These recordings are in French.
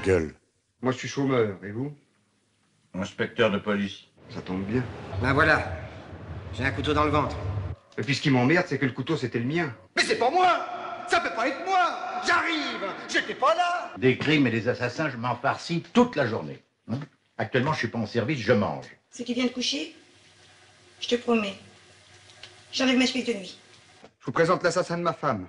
gueule. Moi, je suis chômeur, et vous? Inspecteur de police. Ça tombe bien. Ben voilà, j'ai un couteau dans le ventre. Et puis ce qui m'emmerde, c'est que le couteau, c'était le mien. Mais c'est pas moi! Ça peut pas être moi! J'arrive! J'étais pas là! Des crimes et des assassins, je m'en farcis toute la journée. Hein? Actuellement, je suis pas en service, je mange. C'est qu'il vient de coucher? Je te promets. J'enlève ma chemise de nuit. Je vous présente l'assassin de ma femme.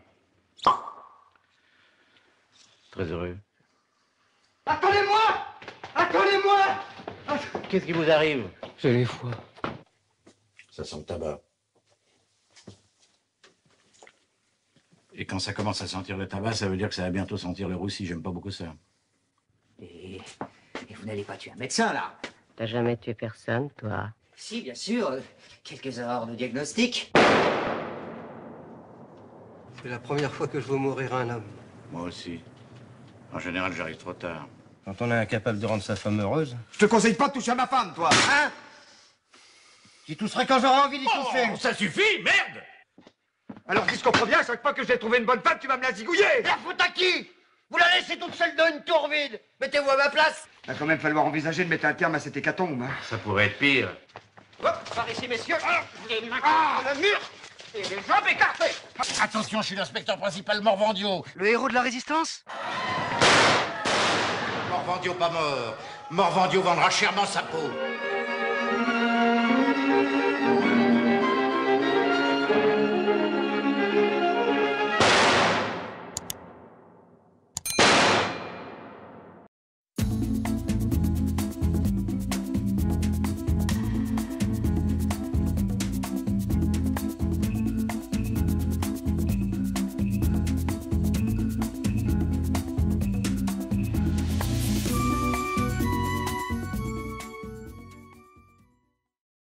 Très heureux. Attendez-moi! Attendez-moi! Qu'est-ce qui vous arrive? J'ai les foies. Ça sent le tabac. Et quand ça commence à sentir le tabac, ça veut dire que ça va bientôt sentir le roussi. J'aime pas beaucoup ça. Et vous n'allez pas tuer un médecin, là? T'as jamais tué personne, toi? Si, bien sûr. Quelques erreurs de diagnostic. C'est la première fois que je vois mourir un homme. Moi aussi. En général, j'arrive trop tard. Quand on est incapable de rendre sa femme heureuse. Je te conseille pas de toucher à ma femme, toi. Hein? J'y toucherai quand j'aurai envie d'y toucher. Ça suffit, merde! Alors, dis ce qu'on provient, à chaque fois que j'ai trouvé une bonne femme, tu vas me la zigouiller. La faute à qui? Vous la laissez toute seule dans une tour vide. Mettez-vous à ma place. Il va quand même falloir envisager de mettre un terme à cette hécatombe. Hein. Ça pourrait être pire. Hop, par ici, messieurs. Les mains contre le mur et les jambes écartées. Attention, je suis l'inspecteur principal Morvandio. Le héros de la résistance? Morvandio pas mort. Morvandio vendra chèrement sa peau.